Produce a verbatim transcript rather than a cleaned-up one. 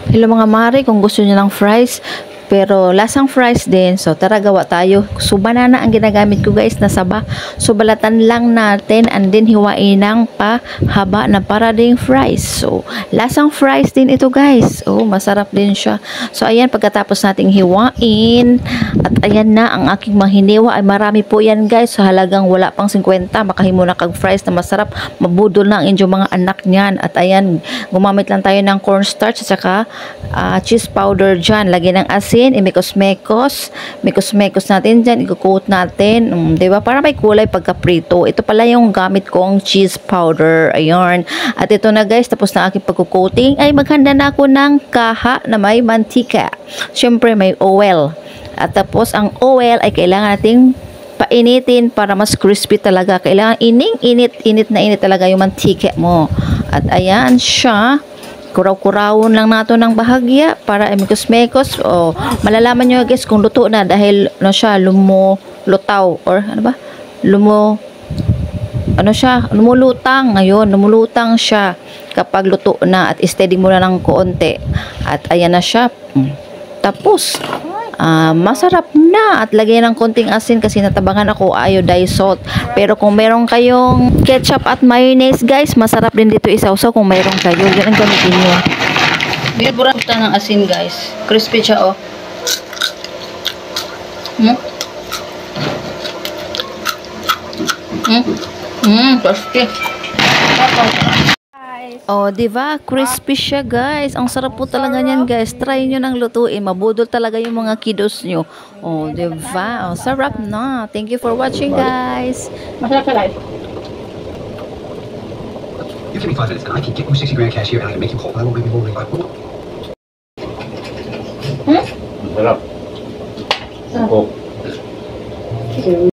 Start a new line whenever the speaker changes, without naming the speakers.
Hello mga mare, kung gusto niyo ng fries, pero lasang fries din. So tara gawa tayo. So banana ang ginagamit ko guys na saba. So balatan lang natin and then hiwain ng pahaba na para ding fries. So lasang fries din ito guys. Oh, masarap din siya. So ayan, pagkatapos nating hiwain at ayan na ang aking mahiniwa ay marami po yan guys. So halagang wala pang fifty, makahimo na kag fries na masarap. Mabudol na ang inyong mga anak niyan. At ayan, gumamit lang tayo ng cornstarch at saka uh, cheese powder dyan. Lagyan ng asin, imikos-mekos, mikos-mekos natin dyan, i-coat natin, um, diba? Para may kulay pagka-prito. Ito pala yung gamit kong cheese powder, ayun. At ito na guys, tapos na aking pagkukoating, ay maghanda na ako ng kaha na may mantika. Siyempre may oil. At tapos ang oil ay kailangan nating painitin para mas crispy talaga. Kailangan ining-init, init na init talaga yung mantika mo. At ayan siya. Kuraw-kurawon lang nato ng bahagya para emikos-mekos. O, malalaman nyo guys kung luto na dahil ano siya, lumulutaw or ano ba? Lumo ano siya, lumulutang. Ngayon, lumulutang siya kapag luto na at steady mo na ng konti. At ayan na siya. Tapos, Uh, masarap na at lagyan ng konting asin kasi natabangan ako iodized salt. Pero kung meron kayong ketchup at mayonnaise guys, masarap din dito isawsaw kung meron kayo. Yan ang gamitin nyo. Binibura kita ng asin guys. Crispy siya oh. Hmm? Hmm? Hmm, crispy. Oh, diba? Crispy siya, guys. Ang sarap po talaga niyan, guys. Try nyo nang lutuin. Mabudol talaga yung mga kiddos nyo. Oh, diba? Oh, sarap na. Thank you for watching, guys.
Masarap sa live. Give me five minutes and I can get you sixty grand cash here and I can make you whole. I won't make you whole in five. Hmm? Masarap. Sarap.